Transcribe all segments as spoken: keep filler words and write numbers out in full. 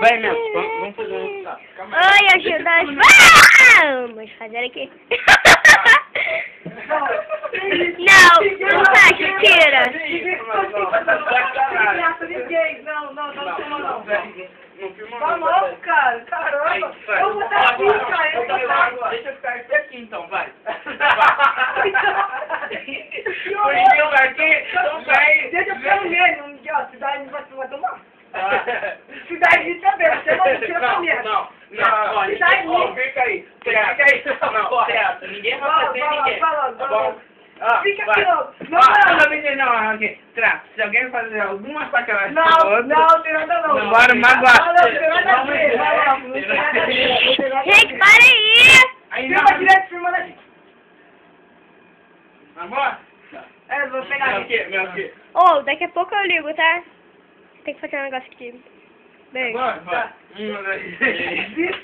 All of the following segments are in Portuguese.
Vai mesmo, vamos, vamos fazer um... Tá, calma aí. Oi, ajuda as... Vamos fazer aqui. Não, não fecha, tira. Não, não, não, não, não, não. Não filma Tá não. mal, cara, caramba. Eu vou estar aqui, cara, eu tô aqui. Deixa eu ficar aqui então, vai. Hoje eu aqui, então vai. Deixa eu ficar no meio, não, ó, cidade você vai tomar. Cidade também, você não tira pra mim. Não, não, ó, Cidade. ó, fica aí. Fica aí. Não, certo, ninguém vai fazer ninguém. Tá bom? Ah, Fica vai. aqui, ó. Não, Ah, não, não, não, aqui. Tra, se alguém fazer alguma sacanagem não, com o outro, não, tem nada não. não, bora magoar. Não, não, tem nada a ver, vai lá, não tem nada a ver, não tem nada a ver. Gente, para aí. Aí Filma não. direto, filma daqui. Agora? É, eu vou pegar Meu aqui. aqui, meu aqui. Ô, daqui a pouco eu ligo, tá? Tem que fazer um negócio aqui. Beijo. Agora, vai. Um, dois, três.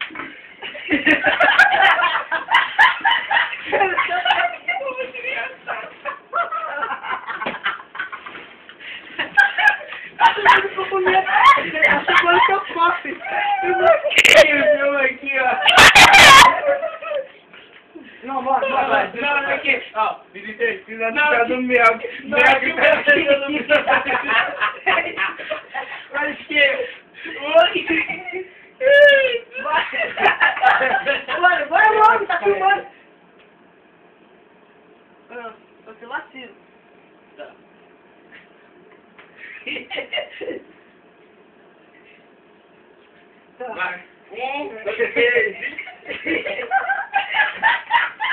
Eu comi a semana que eu posso. Meu aqui, ó. Não, bora, bora, Vai, bora. não, não, aqui. Ó, visitei, precisa Não, do do mel. não, Mel aqui, que precisa aqui, do aqui. mel. Olha que... Oi. Bora, bora logo, tá filmando. Ah, Só se vacilo. Tá. Tá. Vai. Um, dois, três.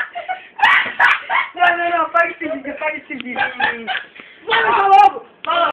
Não, não, não, apaga esse vídeo, apaga esse vídeo. Bora, logo.